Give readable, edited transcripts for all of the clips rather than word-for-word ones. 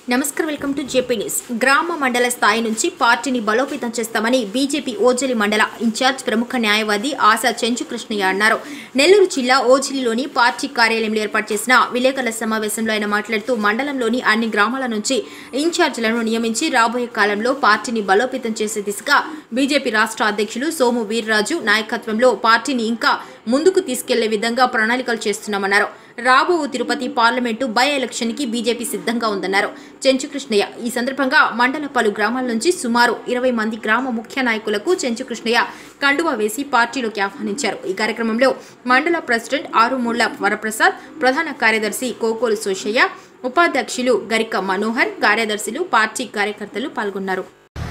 నమస్కారం welcome to JP news. గ్రామ మండల స్థాయి నుంచి పార్టీని బలోపేతం చేస్తామని బీజేపీ ఓజిలి మండల ఇన్ఛార్జ్ ప్రముఖ న్యాయవాది ఆశా చెంచు కృష్ణయ్య అన్నారు. నెల్లూరు జిల్లా ఓజిలిలోని పార్టీ కార్యాలయంలో ఏర్పాటు చేసిన విలేకరుల సమావేశంలో ఆయన మాట్లాడుతూ మండలంలోని అన్ని గ్రామాల నుంచి ఇన్ఛార్జీలను నియమించి రాబోయే కాలంలో పార్టీని బలోపేతం చేసే దిశగా బీజేపీ రాష్ట్ర అధ్యక్షులు సోము వీర్రాజు నాయకత్వంలో పార్టీని ఇంకా ముందుకు తీసుకెళ్లే విధంగా ప్రణాళికలు చేస్తున్నామన్నారు. రాబో తిరుపతి పార్లమెంటు బై ఎలక్షన్ కి బీజేపీ సిద్ధంగా ఉందన్నారు చెంచు కృష్ణయ్య. ఈ సందర్భంగా మండల పలు గ్రామాల నుంచి సుమారు 20 మంది గ్రామ ముఖ్య నాయకులకు చెంచు కృష్ణయ్య కండువా వేసి పార్టీలోకి ఆహ్వానించారు. ఈ కార్యక్రమంలో మండల ప్రెసిడెంట్ ఆరుమూళ్ల వరప్రసాద్, ప్రధాన కార్యదర్శి కోకోలు సోషయ్య, ఉపాధ్యక్షులు గరిక మనోహర్, కార్యదర్శులు, పార్టీ కార్యకర్తలు పాల్గొన్నారు.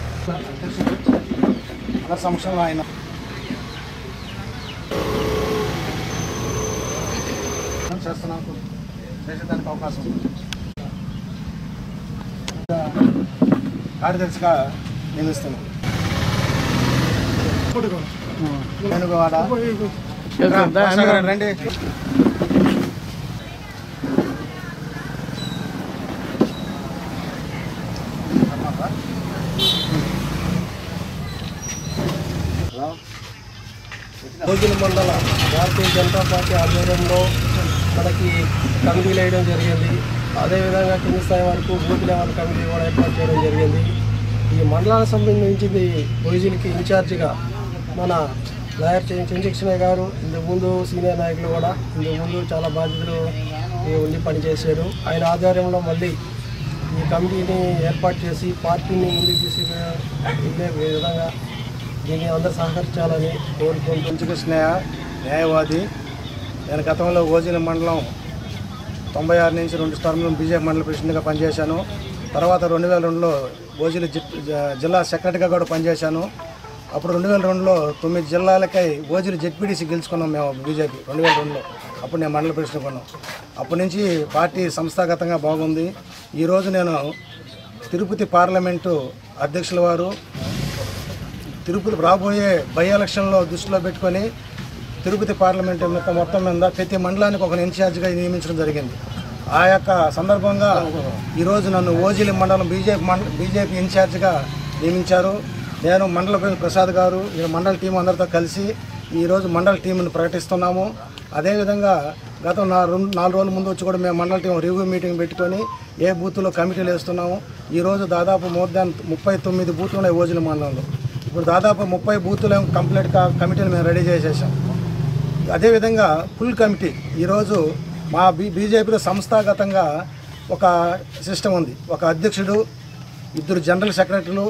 చేసేదానికి అవకాశం కార్యదర్శిగా నిలుస్తున్నాను. రండి. ఓజిలి మండల భారతీయ జనతా పార్టీ ఆధ్వర్యంలో మనకి కమిటీలు వేయడం జరిగింది. అదేవిధంగా కింది స్థాయి వరకు బూత్ లెవెల్ కమిటీ కూడా ఏర్పాటు చేయడం జరిగింది. ఈ మండలానికి సంబంధించింది ఓజిలికి ఇన్ఛార్జిగా మన లాయర్ చెంచు కృష్ణయ్య గారు, ఇంతకుముందు సీనియర్ నాయకులు కూడా ఇంతకుముందు చాలా బాధ్యతలు ఉండి పనిచేశారు. ఆయన ఆధ్వర్యంలో మళ్ళీ ఈ కమిటీని ఏర్పాటు చేసి పార్టీని ముందుకు తీసుకెళ్లే విధంగా దీన్ని అందరూ సహకరించాలని కోరుకుంటూ. చెంచు కృష్ణయ్య న్యాయవాది. నేను గతంలో ఓజిలి మండలం 96 నుంచి 2 టర్ములు బీజేపీ మండల ప్రెసిడెంట్గా పనిచేశాను. తర్వాత 2002లో ఓజిలి జిల్లా సెక్రటరీగా కూడా పనిచేశాను. అప్పుడు 2002లో 9 జిల్లాలకై ఓజిలి జెడ్పీటీసీ గెలుచుకున్నాం మేము బీజేపీ 2002లో. అప్పుడు నేను మండల ప్రెసిడెంట్ కొన్నాం. అప్పటి నుంచి పార్టీ సంస్థాగతంగా బాగుంది. ఈరోజు నేను తిరుపతి పార్లమెంటు అధ్యక్షుల వారు తిరుపతి రాబోయే బై ఎలక్షన్లో దృష్టిలో పెట్టుకొని తిరుపతి పార్లమెంటు మొత్తం మీద ప్రతి మండలానికి ఒక ఇన్ఛార్జిగా నియమించడం జరిగింది. ఆ యొక్క సందర్భంగా ఈరోజు నన్ను ఓజిలి మండలం బీజేపీ ఇన్ఛార్జిగా నియమించారు. నేను మండల ప్రసాద్ గారు మండల టీం అందరితో కలిసి ఈరోజు మండల టీంని ప్రకటిస్తున్నాము. అదేవిధంగా గత 4 రోజుల ముందు వచ్చి కూడా మేము మండల టీం రివ్యూ మీటింగ్ పెట్టుకొని ఏ బూత్లో కమిటీలు వేస్తున్నాము. ఈరోజు దాదాపు మోర్ దాన్ 39 బూత్లు ఉన్నాయి ఓజిలి మండలంలో. ఇప్పుడు దాదాపు 30 బూతులు కంప్లీట్గా కమిటీలు మేము రెడీ చేసేసాం. అదేవిధంగా ఫుల్ కమిటీ ఈరోజు మా బీజేపీలో సంస్థాగతంగా ఒక సిస్టమ్ ఉంది. ఒక అధ్యక్షుడు, 2 జనరల్ సెక్రటరీలు,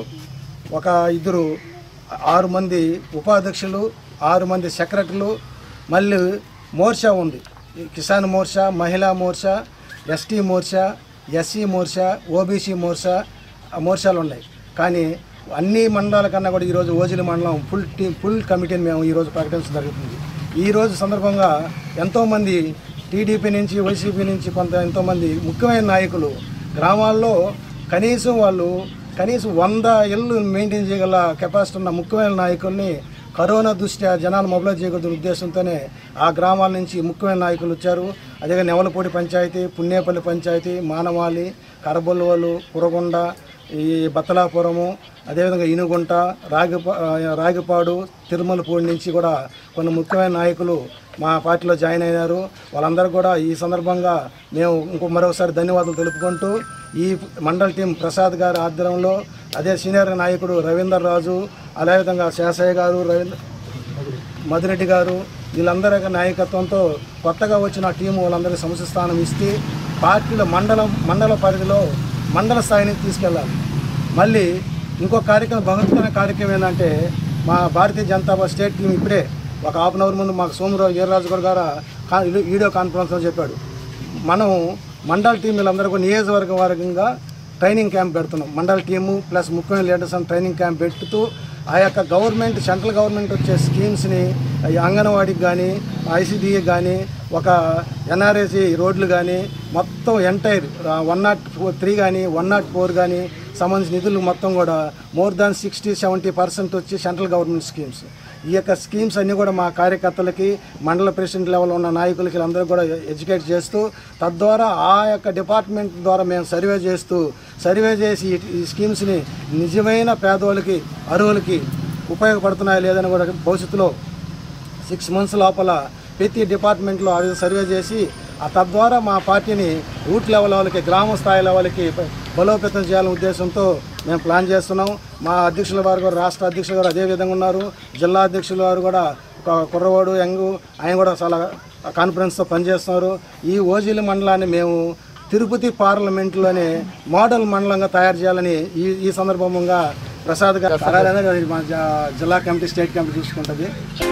6 మంది ఉపాధ్యక్షులు, 6 మంది సెక్రటరీలు, మళ్ళీ మోర్చా ఉంది. Kisan Morcha, Mahila Morcha, ST Morcha, SC Morcha, OBC మోర్చాలు ఉన్నాయి. కానీ అన్ని మండలాల కన్నా కూడా ఈరోజు ఓజిలి మండలం ఫుల్ కమిటీని మేము ఈరోజు ప్రకటించడం జరుగుతుంది. ఈరోజు సందర్భంగా ఎంతోమంది టీడీపీ నుంచి, వైసీపీ నుంచి ఎంతోమంది ముఖ్యమైన నాయకులు గ్రామాల్లో కనీసం 100 ఇళ్ళు మెయింటైన్ చేయగల కెపాసిటీ ఉన్న ముఖ్యమైన నాయకుల్ని కరోనా దృష్ట్యా జనాలు మొబైలైజ్ చేయకూడదు ఉద్దేశంతోనే ఆ గ్రామాల నుంచి ముఖ్యమైన నాయకులు వచ్చారు. అదే నెవలపూడి పంచాయతీ, పుణ్యేపల్లి పంచాయతీ, మానవాళి, కరబొల్లువలు, కురగొండ, ఈ బత్తలాపురము, అదేవిధంగా ఇనుగుంట, రాగిపాడు, తిరుమలపూడి నుంచి కూడా కొన్ని ముఖ్యమైన నాయకులు మా పార్టీలో జాయిన్ అయినారు. వాళ్ళందరూ కూడా ఈ సందర్భంగా మేము మరోసారి ధన్యవాదాలు తెలుపుకుంటూ ఈ మండల టీం ప్రసాద్ గారి ఆధ్వర్యంలో, అదే సీనియర్ నాయకుడు రవీందర్ రాజు, అదేవిధంగా శేషయ్య గారు, మధురెడ్డి గారు, వీళ్ళందరి నాయకత్వంతో కొత్తగా వచ్చిన టీము వాళ్ళందరికీ సముచిత స్థానం ఇస్తే పార్టీలో మండల పరిధిలో మండల స్థాయిని తీసుకెళ్ళాలి. మళ్ళీ ఇంకో కార్యక్రమం, భగవత్కరమైన కార్యక్రమం ఏంటంటే మా Bharatiya Janata party state team ఇప్పుడే ఒక హాఫ్ అన్ అవర్ ముందు మాకు సోమరావు వీర్రాజు గారు వీడియో కాన్ఫరెన్స్లో చెప్పాడు. మనం మండల టీంలందరూ కూడా నియోజకవర్గంగా ట్రైనింగ్ క్యాంప్ పెడుతున్నాం. మండల టీము ప్లస్ ముఖ్యమైన లీడర్స్ అని ట్రైనింగ్ క్యాంప్ పెడుతూ ఆ యొక్క సెంట్రల్ గవర్నమెంట్ వచ్చే స్కీమ్స్ని అంగన్వాడీకి కానీ, ఐసీడీఏకి కానీ, ఒక ఎన్ఆర్ఏసీ రోడ్లు కానీ మొత్తం ఎంటైర్ 103 కానీ 104 కానీ సంబంధించిన నిధులు మొత్తం కూడా మోర్ దాన్ 60-70% వచ్చి సెంట్రల్ గవర్నమెంట్ స్కీమ్స్. ఈ యొక్క స్కీమ్స్ అన్నీ కూడా మా కార్యకర్తలకి మండల ప్రెసిడెంట్ లెవెల్ ఉన్న నాయకులకి అందరూ కూడా ఎడ్యుకేట్ చేస్తూ తద్వారా ఆ యొక్క డిపార్ట్మెంట్ ద్వారా మేము సర్వే చేసి ఈ స్కీమ్స్ని నిజమైన పేదోళ్ళకి అర్హులకి ఉపయోగపడుతున్నాయా లేదని కూడా భవిష్యత్తులో 6 months లోపల ప్రతి డిపార్ట్మెంట్లో ఆ విధంగా సర్వే చేసి తద్వారా మా పార్టీని రూట్ లెవెల్ వాళ్ళకి గ్రామ స్థాయి లెవెల్కి బలోపేతం చేయాలనే ఉద్దేశంతో మేము ప్లాన్ చేస్తున్నాం. మా అధ్యక్షుల వారు కూడా రాష్ట్ర అధ్యక్షులు గారు అదే విధంగా ఉన్నారు. జిల్లా అధ్యక్షుల వారు కూడా ఒక కుర్రవాడు ఆయన కూడా చాలా కాన్ఫిడెన్స్తో పనిచేస్తున్నారు. ఈ ఓజిలి మండలాన్ని మేము తిరుపతి పార్లమెంట్లోనే మోడల్ మండలంగా తయారు చేయాలని ఈ సందర్భంగా ప్రసాద్ గారు మా జిల్లా కమిటీ స్టేట్ కమిటీ చూసుకుంటుంది.